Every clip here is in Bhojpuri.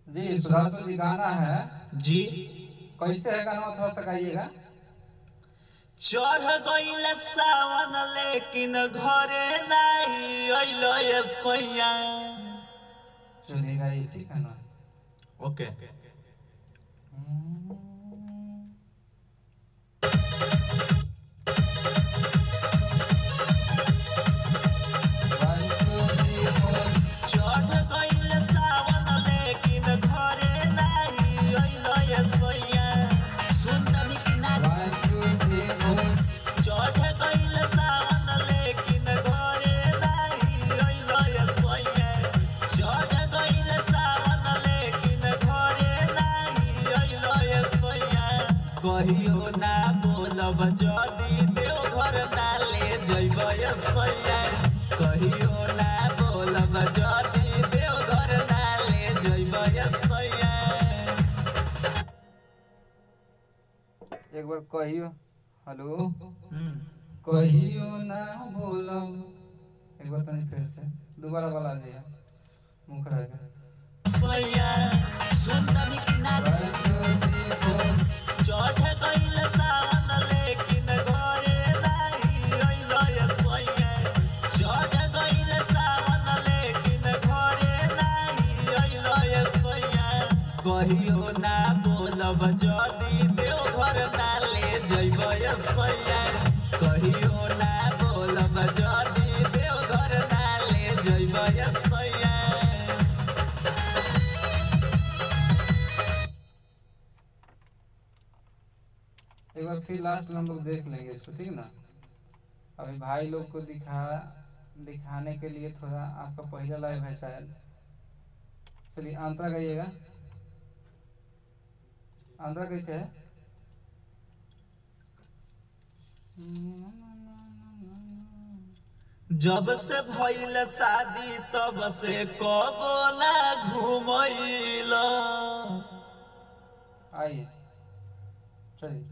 जी सुधांशु जी गाना है जी। कैसे है गाना थोड़ा सा गाइएगा। चढ़ गईल सावन लेकिन घरे नहीं अइलो ये सैया। चलिए गाइए ठीक है ना। ओके। चढ़ गईल सावन लेकिन घरे नहीं अइलो ये सैया। सुंदरी किनारे चढ़ गईल सावन लेकिन घरे नहीं अइलो ये सैया। चढ़ गईल सावन लेकिन घरे नहीं अइलो ये सैया। कहियो ना बोलब जदी देवघर ना ले जइबो ये सैया। कहियो ना बोलब जदी देवघर ना ले जइबो ये सैया। एक बार कहियो हेलो कहियो ना बोलो एक बार तनी फिर से दोबारा बोला दिया मुंह खड़ा कर सैया। सुंदरी किनारे चढ़ गईल सावन लेकिन घरे नहीं अइलो ये सैया। चढ़ गईल सावन लेकिन घरे नहीं अइलो ये सैया। कहियो ना बोलब जदी देवघर ना ले जइबो ये सैया। कहियो ना बोलब जदी देवघर ना ले जइबो ये सैया। एक बार फिर लास्ट में हम लोग देख लेंगे इसको ठीक ना। अभी भाई लोग को दिखाने के लिए थोड़ा आपका पहला लाइव है शायद। चलिए अंतरा गाइएगा। अंतरा कैसे है? जब से भइल शादी तब से कबो ना घुमैल। आइए चलिए।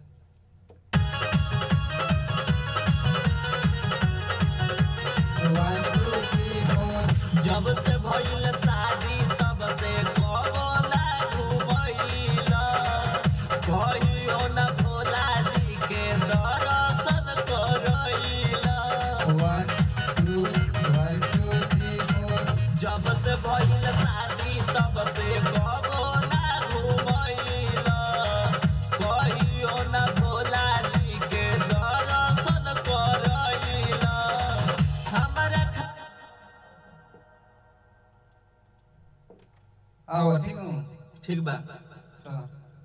जब से भइल शादी तब से कबो ना घुमैल। कहियो ना भोला जी के दर्शन करैल। जब से भइल शादी तब से कबो ना घुमैल। कहियो ना भोला जी के दर्शन करैल। हमरा आओ ठीक हूँ ठीक बा। चलो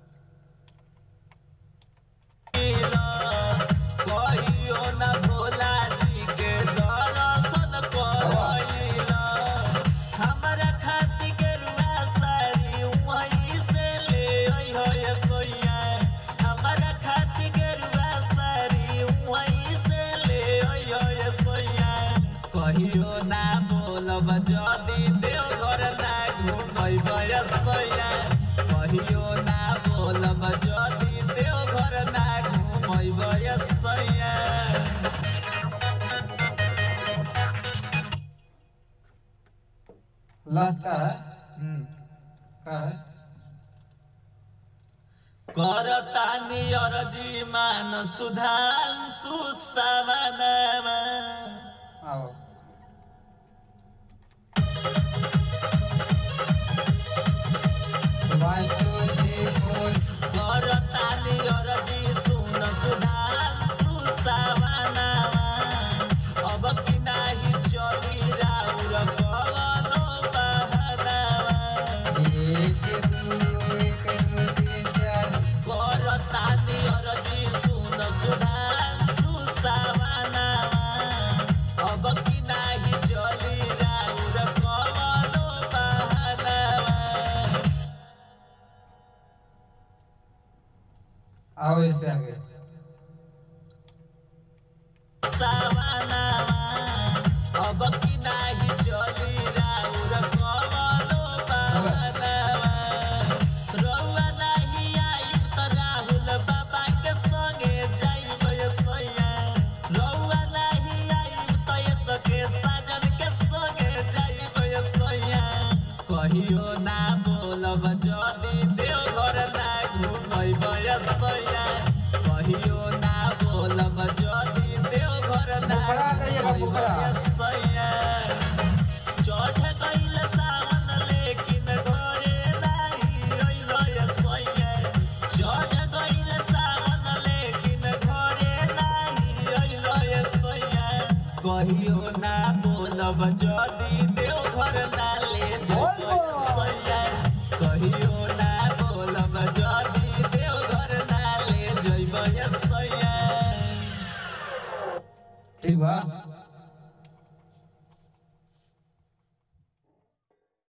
कहियो ना भोला जी के दर्शन करैल। हमरा खातिर गेरुआ साड़ी वहीं से ले अइहो ये सैया। हमरा खातिर गेरुआ साड़ी वहीं से ले अइहो ये सैया। कहियो ना बोलब जदी देवघर ना घुमैबो ये सैया। कहियो ना बोलब जदी देवघर ना घुमैबो ये सैया। लास्ट का है का है करतानी अर्जी मान सुधांशु सावनमा। आओ करतानी अर्जी सुन सुधांशु सावनमा। अब कि नाही चली राउर कवनो बहानावा। करतानी अर्जी सुन सुधांशु सावनमा। अब कि नाही चली राउर कवनो बहानावा। आओ इससे आगे सावनावा। अब कि नाही चली राउर कवनो बहानावा। रउआ नाही आई त राहुल बाबा के संगे जाइब ये सैया। रउआ नाही आई त यसके साजन के संगे जाइब ये सैया। कहियो ना बोलब कहियो ना बोलब जदी देवघर ना ले जइबे सैया कहियो ना बोलब जदी देवघर ना ले जइबे सैया ठीक बा।